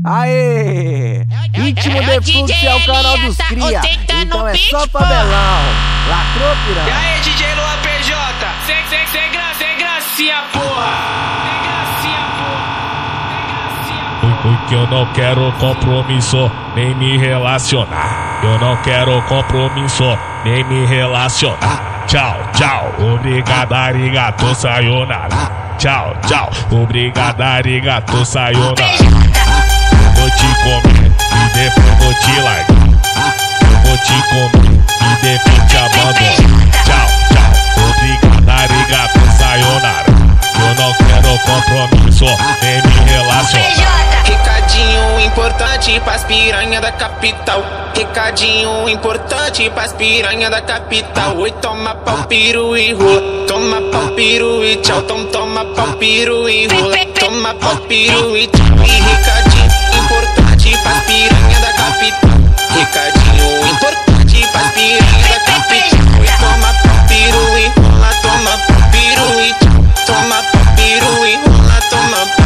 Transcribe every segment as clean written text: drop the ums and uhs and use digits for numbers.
Aê! Ritmo de fluxo é o canal dos cria, então é só favelão. Lacrou, piranha. E aí, DJ Luan PJ? Sem gracinha, porra! Sem gracinha, porra! Porque eu não quero compromisso, nem me relacionar. Eu não quero compromisso, nem me relacionar. Tchau, tchau, obrigado, arigato, sayonara. Tchau, tchau, obrigado, arigato, sayonara. Eu vou te comer e depois vou te largar. Eu vou te comer e depois te abandonar. Tchau, tchau, obrigado, arigato, sayonara. Eu não quero compromisso, nem me relacionar. Recadinho importante pras piranha da capital. Recadinho importante pras piranha da capital. Oi, toma pau, piru e rola. Toma pau, piru e tchau. Toma pau, piru e rola. Toma pau, piru e tchau. E recadinho importante pras piranha da capital. Recadinho importante pras piranha da capital. Oi, toma pau, piru e rola. Toma pau, piru e tchau. Toma pau, piru e rola. Toma pau.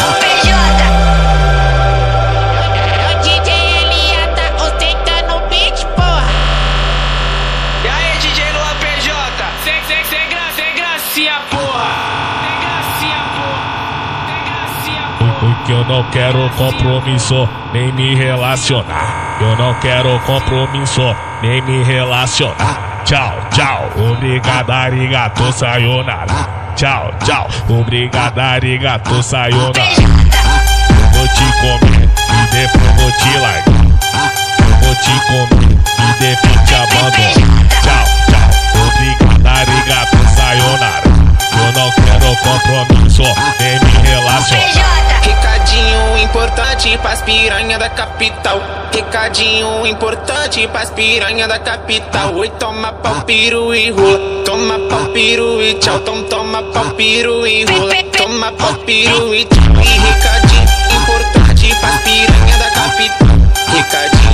Porque eu não quero compromisso, nem me relacionar. Eu não quero compromisso, nem me relacionar. Tchau, tchau, obrigado, arigato, sayonara. Tchau, tchau, obrigado, arigato, sayonara. Eu vou te comer e depois vou te largar. Eu vou te comer e depois te abandonar. Tchau, tchau, obrigado, arigato, sayonara. Eu não quero compromisso, nem me relacionar. Recadinho importante pras piranha da capital. Recadinho importante pras piranha da capital. Oi, toma pau, piru e rola. Toma pau, piru e tchau. Toma pau, piru e rola. Toma pau, piru e tchau. E recadinho importante pras piranha da capital. Recadinho